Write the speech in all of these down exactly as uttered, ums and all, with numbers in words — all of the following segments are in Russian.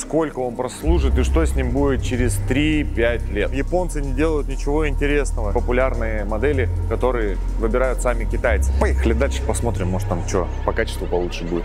сколько он прослужит и что с ним будет через три-пять лет. Японцы не делают ничего интересного. Популярные модели, которые выбирают сами китайцы. Поехали дальше, посмотрим, может там что по качеству получше будет.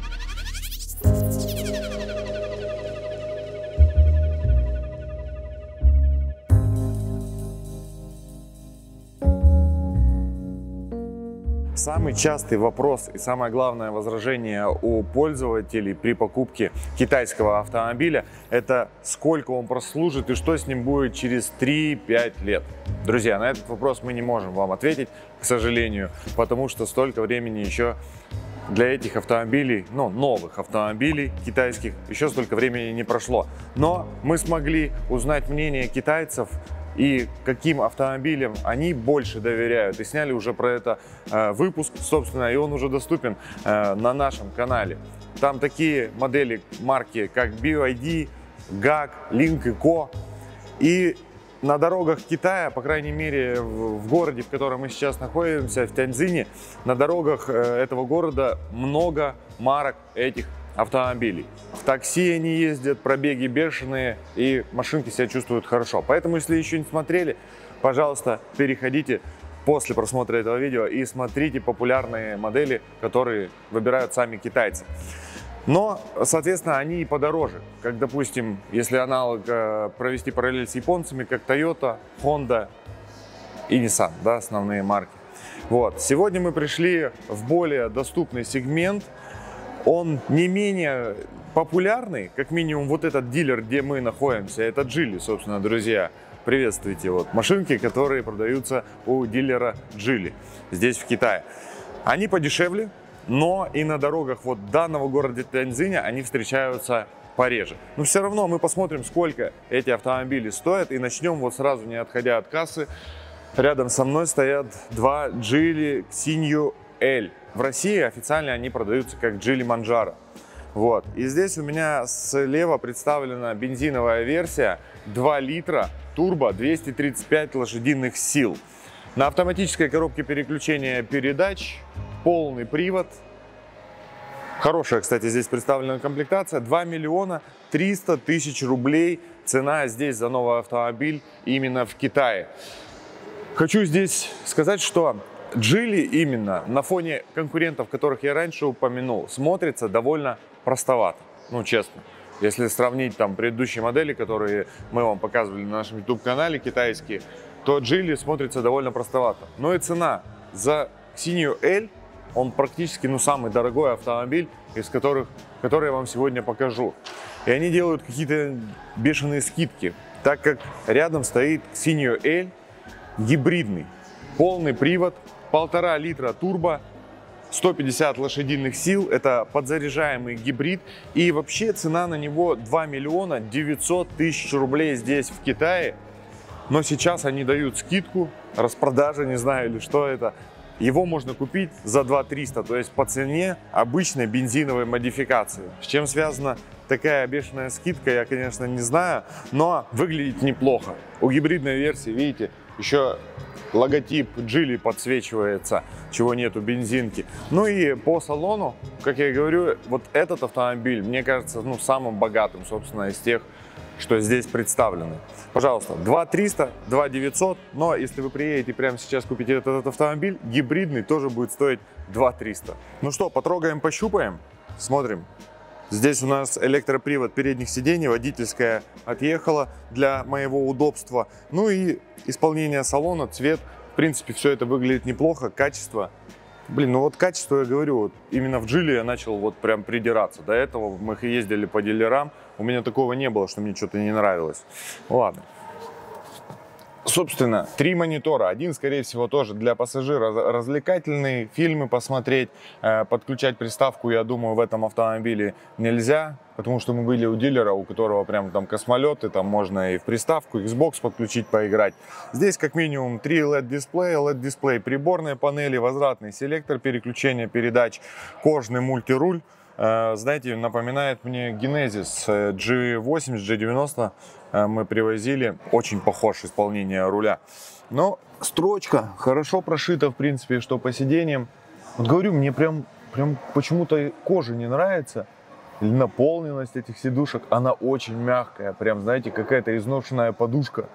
Самый частый вопрос и самое главное возражение у пользователей при покупке китайского автомобиля – это сколько он прослужит и что с ним будет через три-пять лет. Друзья, на этот вопрос мы не можем вам ответить, к сожалению, потому что столько времени еще для этих автомобилей, ну, новых автомобилей китайских, еще столько времени не прошло. Но мы смогли узнать мнение китайцев и каким автомобилям они больше доверяют. И сняли уже про это э, выпуск, собственно, и он уже доступен э, на нашем канале. Там такие модели марки, как би вай ди, гак, Lynk и Co. И на дорогах Китая, по крайней мере в, в городе, в котором мы сейчас находимся, в Тяньцзине, на дорогах э, этого города много марок этих автомобилей. В такси они ездят, пробеги бешеные, и машинки себя чувствуют хорошо. Поэтому, если еще не смотрели, пожалуйста, переходите после просмотра этого видео и смотрите популярные модели, которые выбирают сами китайцы. Но, соответственно, они и подороже. Как, допустим, если аналог э, провести параллель с японцами, как Toyota, Honda и Nissan, да, основные марки. Вот. Сегодня мы пришли в более доступный сегмент. Он не менее популярный, как минимум вот этот дилер, где мы находимся, это Geely, собственно, друзья. Приветствуйте, вот машинки, которые продаются у дилера Geely здесь в Китае. Они подешевле, но и на дорогах вот данного города Тяньцзиня они встречаются пореже. Но все равно мы посмотрим, сколько эти автомобили стоят, и начнем вот сразу, не отходя от кассы. Рядом со мной стоят два Geely Xingyu L. В России официально они продаются как Geely Manjaro. Вот. И здесь у меня слева представлена бензиновая версия два литра, турбо, двести тридцать пять лошадиных сил. На автоматической коробке переключения передач, полный привод. Хорошая, кстати, здесь представлена комплектация. два миллиона триста тысяч рублей цена здесь за новый автомобиль именно в Китае. Хочу здесь сказать, что Geely именно на фоне конкурентов, которых я раньше упомянул, смотрится довольно простовато, ну честно. Если сравнить там предыдущие модели, которые мы вам показывали на нашем YouTube-канале, китайские, то Geely смотрится довольно простовато. Но и цена за Xingyu L, он практически ну, самый дорогой автомобиль, из которых, который я вам сегодня покажу. И они делают какие-то бешеные скидки, так как рядом стоит Xingyu L гибридный, полный привод, полтора литра турбо, сто пятьдесят лошадиных сил, это подзаряжаемый гибрид, и вообще цена на него два миллиона девятьсот тысяч рублей здесь в Китае, но сейчас они дают скидку, распродажа, не знаю или что это, его можно купить за два триста, то есть по цене обычной бензиновой модификации. С чем связана такая бешеная скидка, я, конечно, не знаю, но выглядит неплохо. У гибридной версии, видите, еще логотип Geely подсвечивается, чего нет у бензинки. Ну и по салону, как я говорю, вот этот автомобиль, мне кажется, ну, самым богатым, собственно, из тех, что здесь представлены. Пожалуйста, два триста, два девятьсот, но если вы приедете прямо сейчас купите этот, этот автомобиль, гибридный тоже будет стоить два триста. Ну что, потрогаем, пощупаем, смотрим. Здесь у нас электропривод передних сидений, водительская отъехала для моего удобства. Ну и исполнение салона, цвет, в принципе, все это выглядит неплохо, качество. Блин, ну вот качество, я говорю, вот именно в Geely я начал вот прям придираться. До этого мы ездили по дилерам, у меня такого не было, что мне что-то не нравилось. Ладно. Собственно, три монитора. Один, скорее всего, тоже для пассажира развлекательный, фильмы посмотреть. Подключать приставку, я думаю, в этом автомобиле нельзя, потому что мы были у дилера, у которого прям там космолеты, там можно и в приставку Xbox подключить, поиграть. Здесь как минимум три эл и ди-дисплея, эл и ди-дисплей, приборные панели, возвратный селектор переключения передач, кожный мультируль. Знаете, напоминает мне Genesis джи восемьдесят, джи девяносто мы привозили, очень похож исполнение руля. Но строчка хорошо прошита, в принципе, что по сиденьям. Вот говорю, мне прям, прям почему-то кожа не нравится. наполненность этих сидушек, она очень мягкая. Прям, знаете, какая-то изношенная подушка.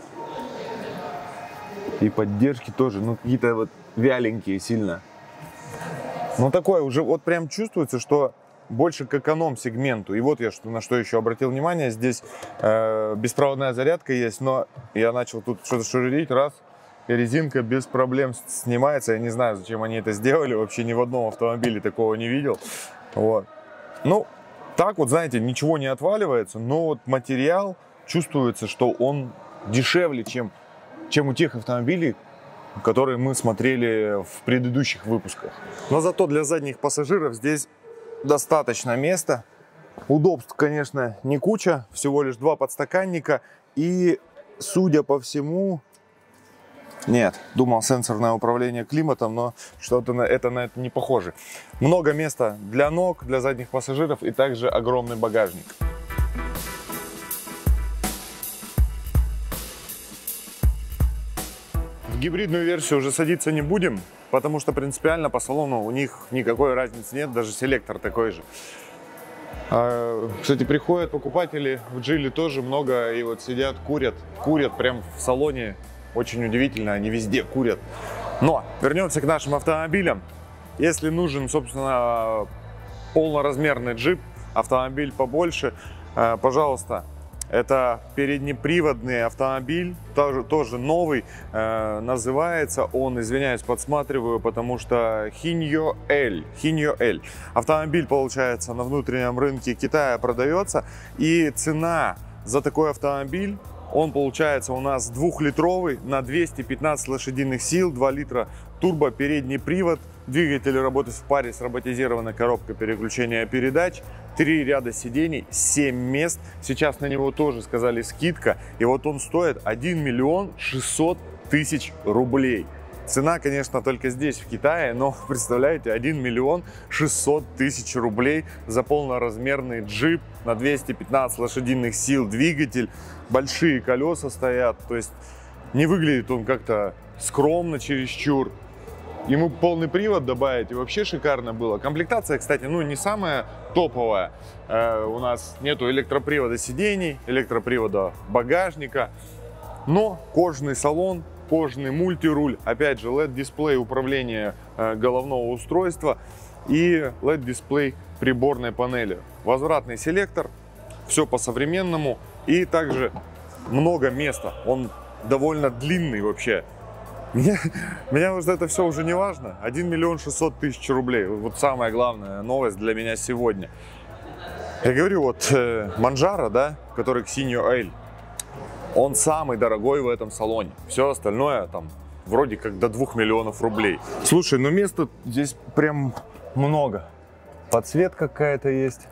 И поддержки тоже, ну, какие-то вот вяленькие сильно. Ну, такое уже, вот прям чувствуется, что больше к эконом-сегменту. И вот я что, на что еще обратил внимание. Здесь э, беспроводная зарядка есть, но я начал тут что-то шурить, раз, и резинка без проблем снимается. Я не знаю, зачем они это сделали. Вообще ни в одном автомобиле такого не видел. Вот. Ну, так вот, знаете, ничего не отваливается, но вот материал чувствуется, что он дешевле, чем, чем у тех автомобилей, которые мы смотрели в предыдущих выпусках. Но зато для задних пассажиров здесь достаточно места. Удобств, конечно, не куча, всего лишь два подстаканника. И, судя по всему, нет, думал сенсорное управление климатом, но что-то на это, на это не похоже. Много места для ног, для задних пассажиров и также огромный багажник. В гибридную версию уже садиться не будем, потому что принципиально по салону у них никакой разницы нет, даже селектор такой же. Кстати, приходят покупатели в Geely тоже много, и вот сидят, курят, курят прям в салоне. Очень удивительно, они везде курят. Но вернемся к нашим автомобилям. Если нужен, собственно, полноразмерный джип, автомобиль побольше, пожалуйста, это переднеприводный автомобиль, тоже, тоже новый, э, называется он, извиняюсь, подсматриваю, потому что Hinyo L. Hinyo L. Автомобиль, получается, на внутреннем рынке Китая продается, и цена за такой автомобиль, он получается у нас двухлитровый на двести пятнадцать лошадиных сил, два литра турбо, передний привод, двигатель работает в паре с роботизированной коробкой переключения передач, три ряда сидений, семь мест. Сейчас на него тоже сказали скидка, и вот он стоит один миллион шестьсот тысяч рублей. Цена, конечно, только здесь, в Китае, но, представляете, один миллион шестьсот тысяч рублей за полноразмерный джип на двести пятнадцать лошадиных сил, двигатель, большие колеса стоят, то есть не выглядит он как-то скромно чересчур. Ему полный привод добавить, и вообще шикарно было. Комплектация, кстати, ну не самая топовая. Э, у нас нету электропривода сидений, электропривода багажника, но кожаный салон, кожаный мультируль, опять же эл и ди-дисплей управления э, головного устройства и эл и ди-дисплей приборной панели. Возвратный селектор, все по-современному, и также много места, он довольно длинный вообще. Меня, меня вот это все уже не важно. один миллион шестьсот тысяч рублей. Вот самая главная новость для меня сегодня. Я говорю, вот э, Манджаро, да, который Hinyo L, он самый дорогой в этом салоне. Все остальное там вроде как до двух миллионов рублей. Слушай, ну места здесь прям много. Подсветка какая-то есть.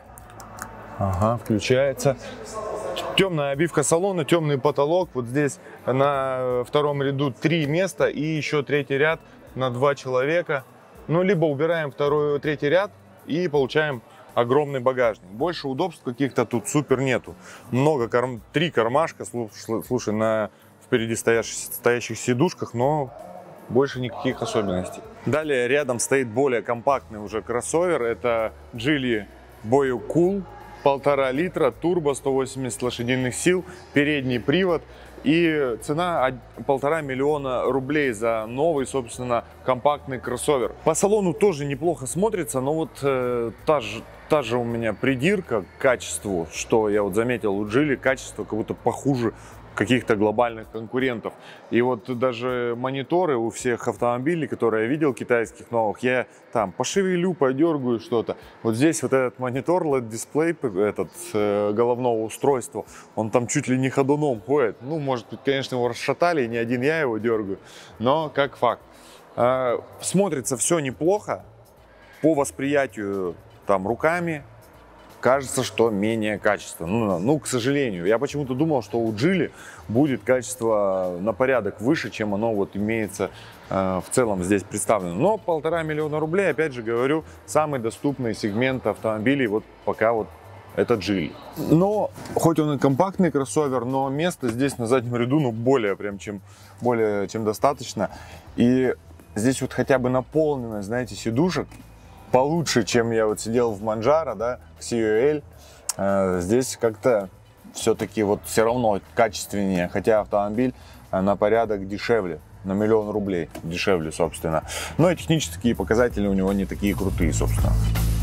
Ага, включается. Темная обивка салона, темный потолок. Вот здесь на втором ряду три места и еще третий ряд на два человека. Ну, либо убираем второй, третий ряд и получаем огромный багажник. Больше удобств каких-то тут супер нету. Много, карм... три кармашка, слушай, на впереди стоящих, стоящих сидушках, но больше никаких особенностей. Далее рядом стоит более компактный уже кроссовер. Это Geely Boyo Cool. Полтора литра, турбо, сто восемьдесят лошадиных сил, передний привод. И цена полтора миллиона рублей за новый, собственно, компактный кроссовер. По салону тоже неплохо смотрится, но вот э, та, же, та же у меня придирка к качеству, что я вот заметил у Geely, качество как будто похуже каких-то глобальных конкурентов. И вот даже мониторы у всех автомобилей, которые я видел, китайских новых, я там пошевелю, подергаю что-то. Вот здесь вот этот монитор, эл и ди-дисплей, этот э, головного устройства, он там чуть ли не ходуном ходит. Ну, может быть, конечно, его расшатали, и не один я его дергаю, но как факт. Э, смотрится все неплохо, по восприятию там руками. Кажется, что менее качественно. Ну, ну, к сожалению. Я почему-то думал, что у Geely будет качество на порядок выше, чем оно вот имеется э, в целом здесь представлено. Но полтора миллиона рублей, опять же говорю, самый доступный сегмент автомобилей вот пока вот это Geely. Но, хоть он и компактный кроссовер, но места здесь на заднем ряду, ну, более прям чем, более чем достаточно. И здесь вот хотя бы наполненность, знаете, сидушек. получше, чем я вот сидел в Манджаро, да, Си Ю Эль. Э, здесь как-то все-таки вот все равно качественнее, хотя автомобиль на порядок дешевле, на миллион рублей дешевле, собственно. Но и технические показатели у него не такие крутые, собственно.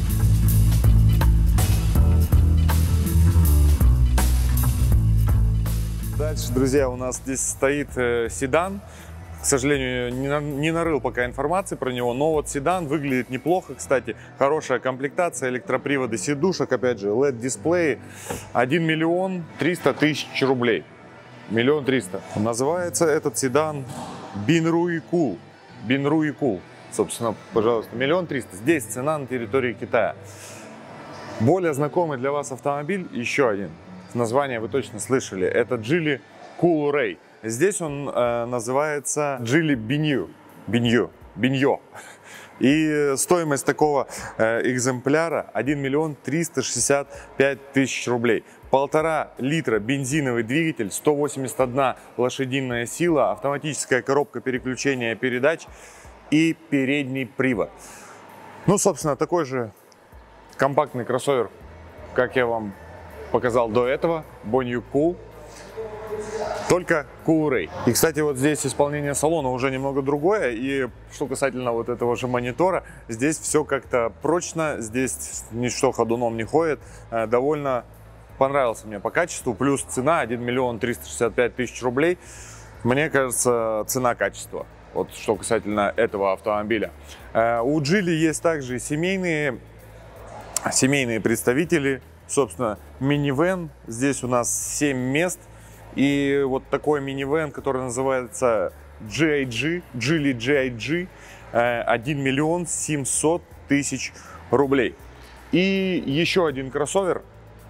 Дальше, друзья, у нас здесь стоит э, седан. К сожалению, не, на, не нарыл пока информации про него, но вот седан выглядит неплохо, кстати. Хорошая комплектация, электроприводы сидушек, опять же, эл и ди-дисплеи. один миллион триста тысяч рублей. Миллион триста. Называется этот седан Binrui Cool. Binrui Cool. Собственно, пожалуйста, миллион триста. Здесь цена на территории Китая. Более знакомый для вас автомобиль, еще один. Название вы точно слышали. Это Geely Coolray. Здесь он э, называется Geely Binyu. Binyu. Binyo. И стоимость такого э, экземпляра один миллион триста шестьдесят пять тысяч рублей. Полтора литра бензиновый двигатель, сто восемьдесят одна лошадиная сила, автоматическая коробка переключения передач и передний привод. Ну, собственно, такой же компактный кроссовер, как я вам показал до этого, Binyu Cool, только Coolray. И, кстати, вот здесь исполнение салона уже немного другое. И что касательно вот этого же монитора, здесь все как-то прочно, здесь ничто ходуном не ходит. Довольно понравился мне по качеству. Плюс цена один миллион триста шестьдесят пять тысяч рублей. Мне кажется, цена-качество. Вот что касательно этого автомобиля. У Geely есть также семейные, семейные представители. Собственно, минивэн. Здесь у нас семь мест. И вот такой минивэн, который называется джи ай джи, Geely джи ай джи, один миллион семьсот тысяч рублей. И еще один кроссовер,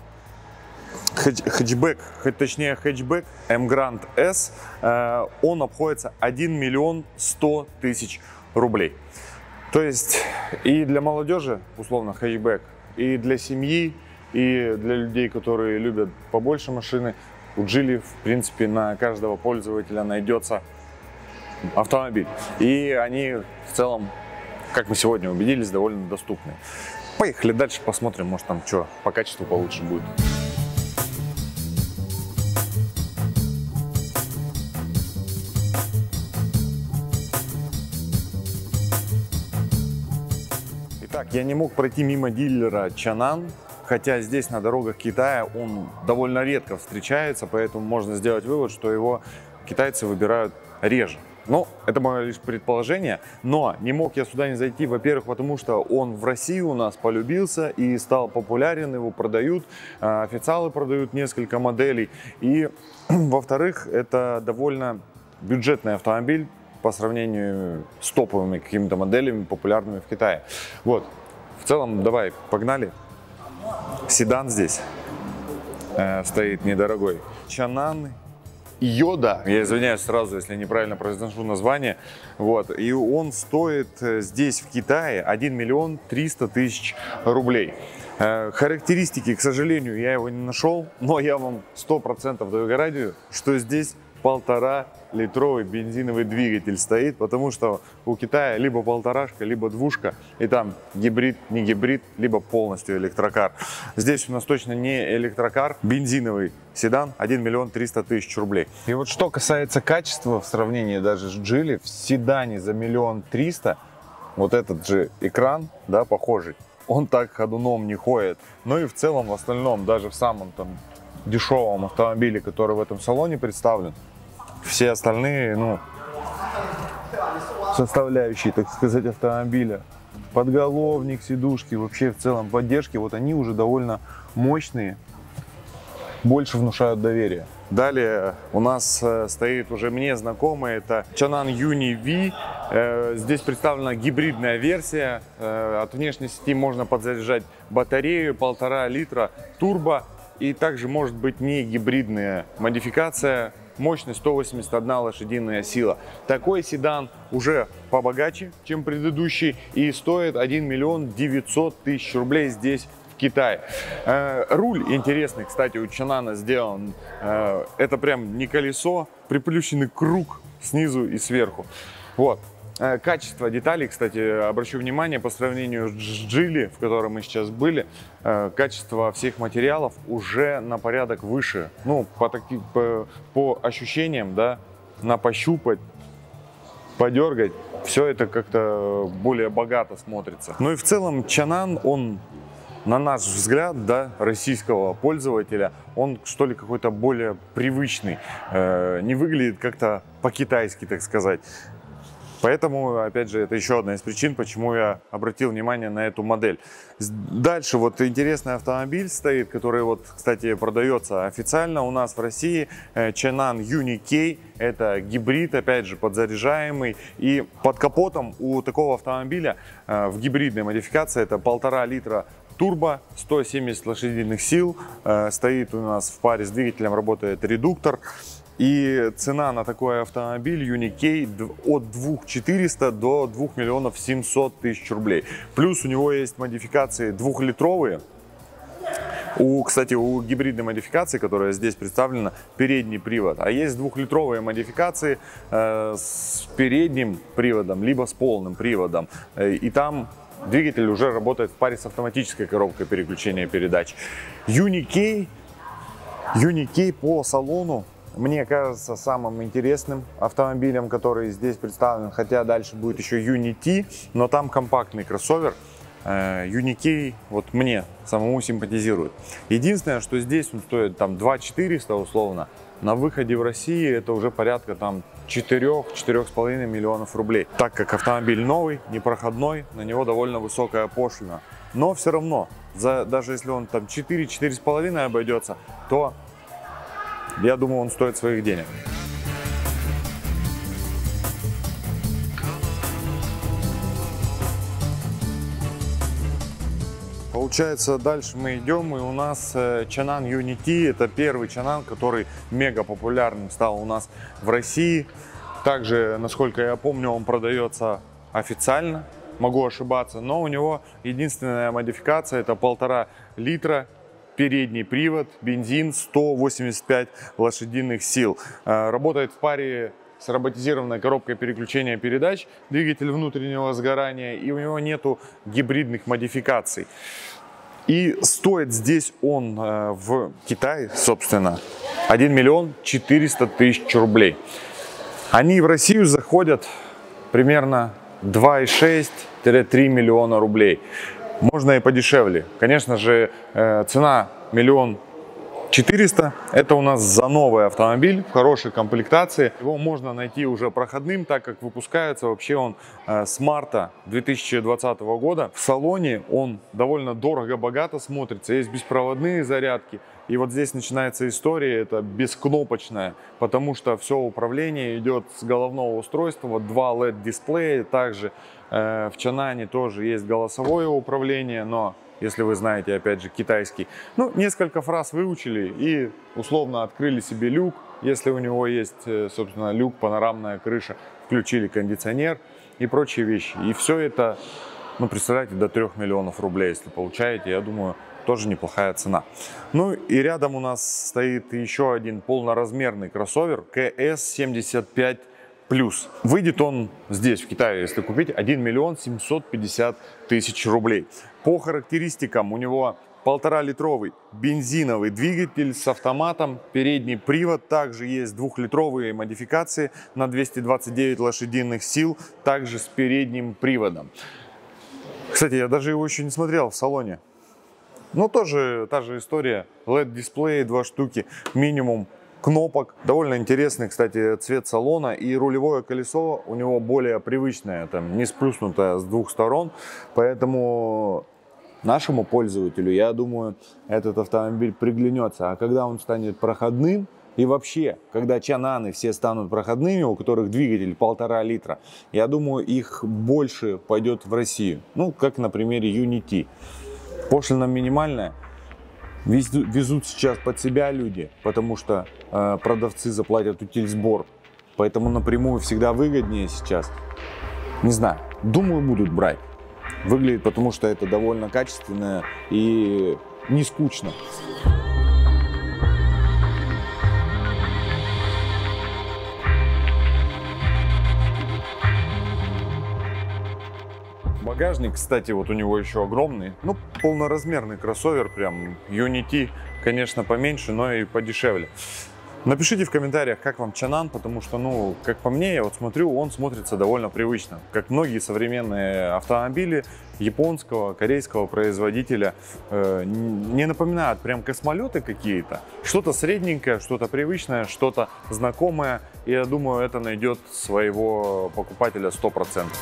хэтчбэк, точнее хэтчбэк эм Grand эс, он обходится один миллион сто тысяч рублей. То есть и для молодежи, условно, хэтчбэк, и для семьи, и для людей, которые любят побольше машины, у Geely, в принципе, на каждого пользователя найдется автомобиль. И они в целом, как мы сегодня убедились, довольно доступны. Поехали дальше, посмотрим, может там что по качеству получше будет. Итак, я не мог пройти мимо дилера Changan. Хотя здесь на дорогах Китая он довольно редко встречается, поэтому можно сделать вывод, что его китайцы выбирают реже. Ну, это мое лишь предположение, но не мог я сюда не зайти, во-первых, потому что он в России у нас полюбился и стал популярен, его продают, официалы продают несколько моделей. И, во-вторых, это довольно бюджетный автомобиль по сравнению с топовыми какими-то моделями, популярными в Китае. Вот, в целом, давай, погнали. Седан здесь э, стоит недорогой. Changan Йода, я извиняюсь сразу, если неправильно произношу название. Вот, и он стоит здесь, в Китае, один миллион триста тысяч рублей. Э, характеристики, к сожалению, я его не нашел, но я вам сто процентов даю гарантию, что здесь полтора литровый бензиновый двигатель стоит, потому что у Китая либо полторашка, либо двушка, и там гибрид, не гибрид, либо полностью электрокар. Здесь у нас точно не электрокар, бензиновый седан, один миллион триста тысяч рублей. И вот что касается качества в сравнении даже с Geely, в седане за миллион триста, вот этот же экран, да, похожий, он так ходуном не ходит. Ну и в целом, в остальном, даже в самом там дешевом автомобиле, который в этом салоне представлен, все остальные, ну, составляющие, так сказать, автомобиля, подголовник, сидушки, вообще в целом поддержки, вот они уже довольно мощные, больше внушают доверие. Далее у нас стоит уже мне знакомый, это Changan Uni V. Здесь представлена гибридная версия. От внешней сети можно подзаряжать батарею, полтора литра, турбо. И также может быть не гибридная модификация. Мощность сто восемьдесят одна лошадиная сила. Такой седан уже побогаче, чем предыдущий, и стоит один миллион девятьсот тысяч рублей здесь, в Китае. Э, руль интересный, кстати, у Changan сделан. Э, это прям не колесо, приплющенный круг снизу и сверху. Вот. Качество деталей, кстати, обращу внимание, по сравнению с Geely, в котором мы сейчас были, качество всех материалов уже на порядок выше. Ну, по, таки, по, по ощущениям, да, на пощупать, подергать, все это как-то более богато смотрится. Ну и в целом Changan, он, на наш взгляд, да, российского пользователя, он что ли какой-то более привычный, э, не выглядит как-то по-китайски, так сказать. Поэтому, опять же, это еще одна из причин, почему я обратил внимание на эту модель. Дальше вот интересный автомобиль стоит, который вот, кстати, продается официально у нас в России. Changan Uni-K. Это гибрид, опять же, подзаряжаемый. И под капотом у такого автомобиля в гибридной модификации это полтора литра турбо, сто семьдесят лошадиных сил. Стоит у нас в паре с двигателем, работает редуктор. И цена на такой автомобиль Uni-K от двух четырёхсот до двух миллионов семисот тысяч рублей. Плюс у него есть модификации двухлитровые. У, кстати, у гибридной модификации, которая здесь представлена, передний привод. А есть двухлитровые модификации э, с передним приводом, либо с полным приводом. И там двигатель уже работает в паре с автоматической коробкой переключения передач. Uni-K, Uni-K по салону мне кажется самым интересным автомобилем, который здесь представлен, хотя дальше будет еще Uni-T, но там компактный кроссовер. Uni-K вот мне самому симпатизирует. Единственное, что здесь он стоит там два четыреста условно, на выходе в России это уже порядка там четырёх-четырёх с половиной миллионов рублей. Так как автомобиль новый, непроходной, на него довольно высокая пошлина. Но все равно, за, даже если он там четыре-четыре с половиной обойдется, то я думаю, он стоит своих денег. Получается, дальше мы идем, и у нас Changan Uni-T. Это первый Changan, который мега популярным стал у нас в России. Также, насколько я помню, он продается официально. Могу ошибаться, но у него единственная модификация — это полтора литра. Передний привод, бензин, сто восемьдесят пять лошадиных сил. Работает в паре с роботизированной коробкой переключения передач, двигатель внутреннего сгорания, и у него нету гибридных модификаций. И стоит здесь он в Китае, собственно, один миллион четыреста тысяч рублей. Они в Россию заходят примерно два и шесть — три миллиона рублей. Можно и подешевле. Конечно же, цена миллион четыреста. Это у нас за новый автомобиль в хорошей комплектации. Его можно найти уже проходным, так как выпускается вообще он с марта две тысячи двадцатого года. В салоне он довольно дорого-богато смотрится. Есть беспроводные зарядки. И вот здесь начинается история, это бескнопочная, потому что все управление идет с головного устройства. Вот два эл и ди-дисплея. Также э, в Changan тоже есть голосовое управление, но если вы знаете, опять же, китайский. Ну, несколько фраз выучили и условно открыли себе люк. Если у него есть, собственно, люк, панорамная крыша, включили кондиционер и прочие вещи. И все это, ну, представляете, до трёх миллионов рублей, если получаете, я думаю, тоже неплохая цена. Ну и рядом у нас стоит еще один полноразмерный кроссовер кей эс семьдесят пять плюс. Выйдет он здесь, в Китае, если купить, один миллион семьсот пятьдесят тысяч рублей. По характеристикам у него полтора-литровый бензиновый двигатель с автоматом, передний привод. Также есть двухлитровые модификации на двести двадцать девять лошадиных сил, также с передним приводом. Кстати, я даже его еще не смотрел в салоне. Ну, тоже та же история. эл и ди-дисплей, два штуки, минимум кнопок. Довольно интересный, кстати, цвет салона. И рулевое колесо у него более привычное, там, не сплюснутое с двух сторон. Поэтому нашему пользователю, я думаю, этот автомобиль приглянется. А когда он станет проходным, и вообще, когда Чананы все станут проходными, у которых двигатель полтора литра, я думаю, их больше пойдет в Россию. Ну, как на примере Uni-T. Пошлина минимальная. Везут сейчас под себя люди, потому что э, продавцы заплатят утильсбор. Поэтому напрямую всегда выгоднее сейчас. Не знаю, думаю, будут брать. Выглядит, потому что это довольно качественно и не скучно. багажник, кстати, вот у него еще огромный, ну, полноразмерный кроссовер, прям Unity, конечно, поменьше, но и подешевле. Напишите в комментариях, как вам Чанан, потому что, ну, как по мне, я вот смотрю, он смотрится довольно привычно. Как многие современные автомобили японского, корейского производителя, э, не напоминают прям космолеты какие-то. Что-то средненькое, что-то привычное, что-то знакомое. И я думаю, это найдет своего покупателя сто процентов.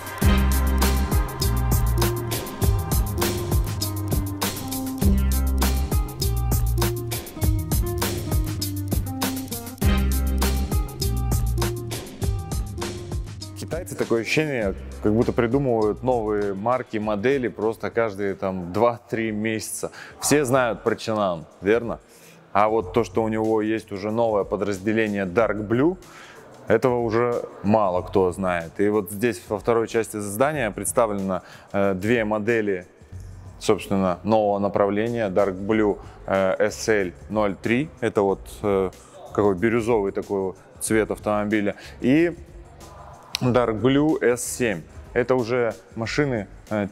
Китайцы, такое ощущение, как будто придумывают новые марки, модели просто каждые там два-три месяца. Все знают про Чанан, верно? А вот то, что у него есть уже новое подразделение Dark Blue, этого уже мало кто знает. И вот здесь во второй части здания представлено э, две модели, собственно, нового направления Dark Blue э, эс эл ноль три. Это вот э, какой бирюзовый такой цвет автомобиля. И Dark Blue эс семь. Это уже машины,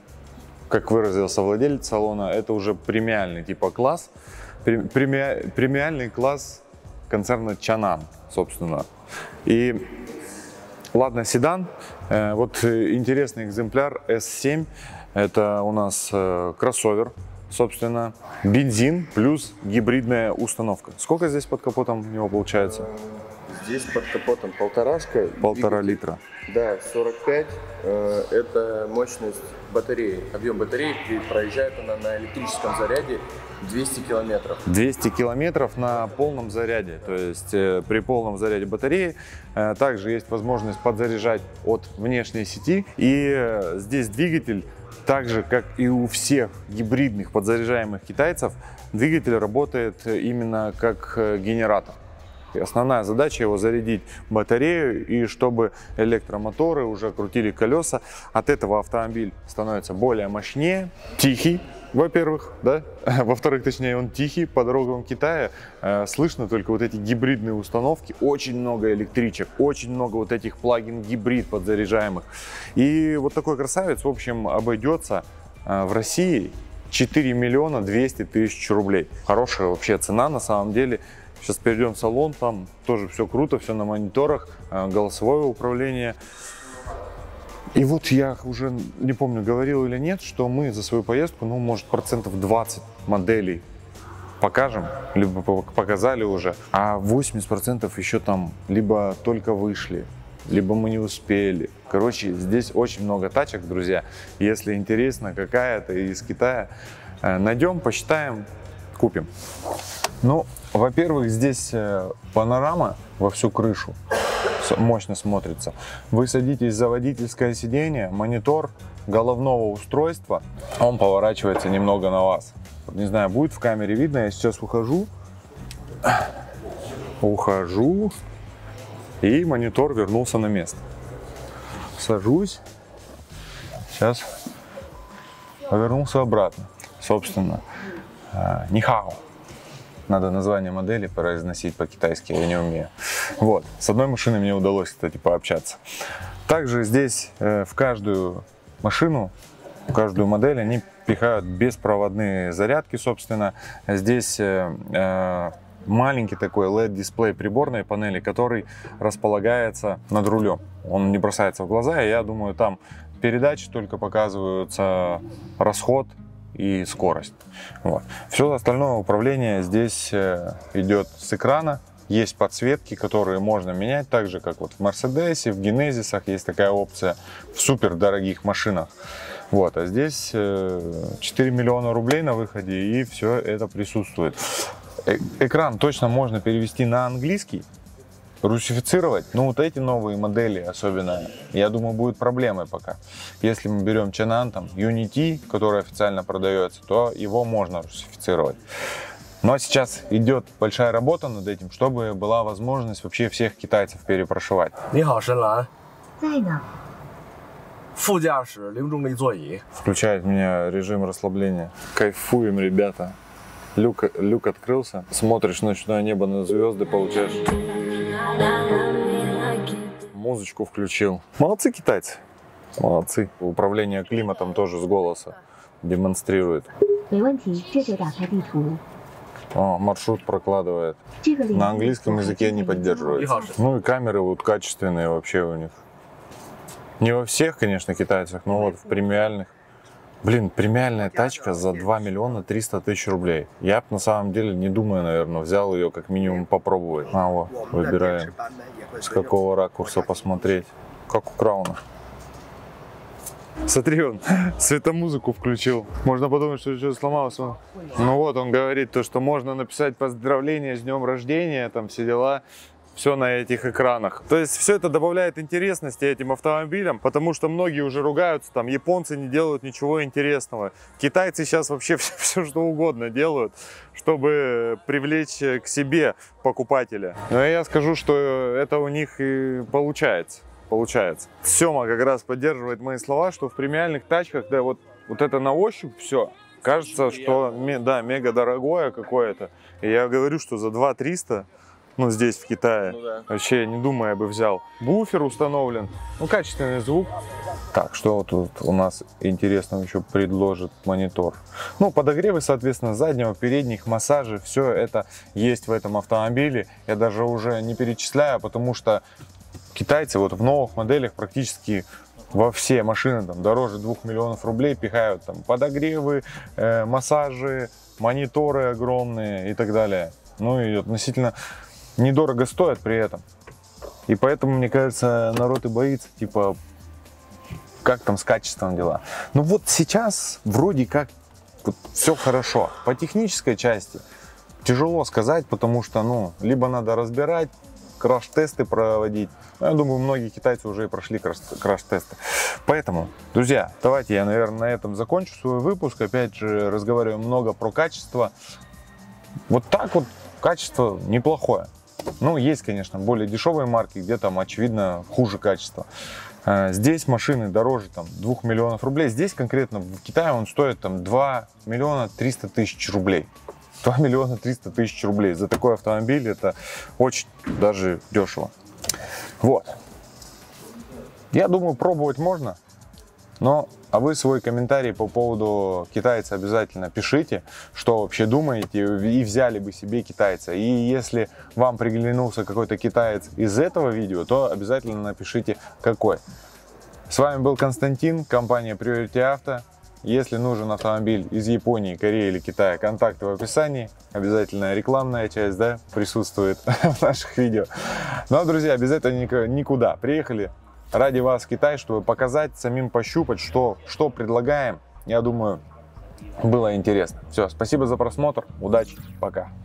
как выразился владелец салона, это уже премиальный типа класс, премия, премиальный класс концерна Чанан, собственно. И ладно, седан. Вот интересный экземпляр эс семь. Это у нас кроссовер, собственно, бензин плюс гибридная установка. Сколько здесь под капотом у него получается? Здесь под капотом полторашка. Полтора литра. Да, сорок пять. Э, это мощность батареи. Объем батареи, проезжает она на электрическом заряде двести километров. двести километров на полном заряде. То есть э, при полном заряде батареи э, также есть возможность подзаряжать от внешней сети. И э, здесь двигатель, так же как и у всех гибридных подзаряжаемых китайцев, двигатель работает именно как генератор. Основная задача его зарядить батарею, и чтобы электромоторы уже крутили колеса. От этого автомобиль становится более мощнее, тихий, во-первых, да, во-вторых, точнее, он тихий. По дорогам Китая э, слышно только вот эти гибридные установки, очень много электричек, очень много вот этих плагин-гибрид подзаряжаемых. И вот такой красавец, в общем, обойдется э, в России четыре миллиона двести тысяч рублей. Хорошая вообще цена на самом деле. Сейчас перейдем в салон, там тоже все круто, все на мониторах, голосовое управление. И вот я уже не помню, говорил или нет, что мы за свою поездку, ну, может, процентов двадцать моделей покажем, либо показали уже, а восемьдесят процентов еще там либо только вышли, либо мы не успели. Короче, здесь очень много тачек, друзья. Если интересно, какая-то из Китая, найдем, посчитаем, купим. Ну, во-первых, здесь панорама во всю крышу, мощно смотрится. Вы садитесь за водительское сиденье, монитор головного устройства, он поворачивается немного на вас. Не знаю, будет в камере видно, я сейчас ухожу, ухожу, и монитор вернулся на место. Сажусь, сейчас повернулся обратно, собственно, нихао. Надо название модели произносить по-китайски, я не умею. Вот, с одной машиной мне удалось, кстати, пообщаться. Также здесь э, в каждую машину, в каждую модель они пихают беспроводные зарядки, собственно. Здесь э, э, маленький такой эл и ди-дисплей приборной панели, который располагается над рулем. Он не бросается в глаза, и я думаю, там передачи только показываются, расход и скорость. Вот. Все остальное управление здесь идет с экрана. Есть подсветки, которые можно менять, так же как вот в Мерседесе, в Генезисах есть такая опция, в супер дорогих машинах. Вот. А здесь четыре миллиона рублей на выходе, и все это присутствует. Э экран точно можно перевести на английский, русифицировать. Ну, вот эти новые модели особенно, я думаю, будет проблемой пока. Если мы берем Чанан, там, Unity, который официально продается, то его можно русифицировать. Но сейчас идет большая работа над этим, чтобы была возможность вообще всех китайцев перепрошивать. Включает меня режим расслабления. Кайфуем, ребята. Люк, люк открылся. Смотришь ночное небо, на звезды, получаешь. Музычку включил. Молодцы китайцы. Молодцы. Управление климатом тоже с голоса демонстрирует. 没问题，这就打开地图。 О, маршрут прокладывает. На английском языке не поддерживается. Ну и камеры вот качественные вообще у них. Не во всех, конечно, китайцах, но вот в премиальных. Блин, премиальная тачка за два миллиона триста тысяч рублей. Я бы на самом деле, не думаю, наверное, взял ее как минимум попробовать. А вот, выбираем, с какого ракурса посмотреть. Как у Крауна. Смотри, он светомузыку включил. Можно подумать, что что-то сломалось. Он... Ну вот, он говорит, то, что можно написать поздравления с днем рождения, там все дела. Все на этих экранах. То есть все это добавляет интересности этим автомобилям, потому что многие уже ругаются, там японцы не делают ничего интересного. Китайцы сейчас вообще все, все что угодно делают, чтобы привлечь к себе покупателя. Но я скажу, что это у них и получается. Получается. Сема как раз поддерживает мои слова, что в премиальных тачках, да, вот, вот это на ощупь все. Кажется, что да, мега дорогое какое-то. И я говорю, что за два триста, ну здесь в Китае, ну, да. Вообще не думаю, я бы взял. Буфер установлен, ну качественный звук. Так, что вот тут у нас интересного еще предложит монитор? Ну, подогревы, соответственно, заднего, передних, массажи, все это есть в этом автомобиле. Я даже уже не перечисляю, потому что китайцы вот в новых моделях практически во все машины там дороже двух миллионов рублей пихают там подогревы, э, массажи, мониторы огромные и так далее. Ну и относительно недорого стоят при этом. И поэтому, мне кажется, народ и боится, типа, как там с качеством дела. Ну вот сейчас вроде как вот все хорошо. По технической части тяжело сказать, потому что, ну, либо надо разбирать, краш-тесты проводить. Я думаю, многие китайцы уже и прошли краш-тесты. Поэтому, друзья, давайте я, наверное, на этом закончу свой выпуск. Опять же, разговариваем много про качество. Вот так вот качество неплохое. Ну, есть, конечно, более дешевые марки, где там, очевидно, хуже качество. Здесь машины дороже там двух миллионов рублей. Здесь конкретно в Китае он стоит там два миллиона триста тысяч рублей. два миллиона триста тысяч рублей. За такой автомобиль это очень даже дешево. Вот. Я думаю, пробовать можно. Но, а вы свой комментарий по поводу китайца обязательно пишите, что вообще думаете, и взяли бы себе китайца. И если вам приглянулся какой-то китаец из этого видео, то обязательно напишите какой. С вами был Константин, компания Priority Auto. Если нужен автомобиль из Японии, Кореи или Китая, контакты в описании. Обязательно рекламная часть, да, присутствует в наших видео. Но, друзья, обязательно никуда. Приехали ради вас в Китай, чтобы показать, самим пощупать, что, что предлагаем. Я думаю, было интересно. Все, спасибо за просмотр. Удачи. Пока.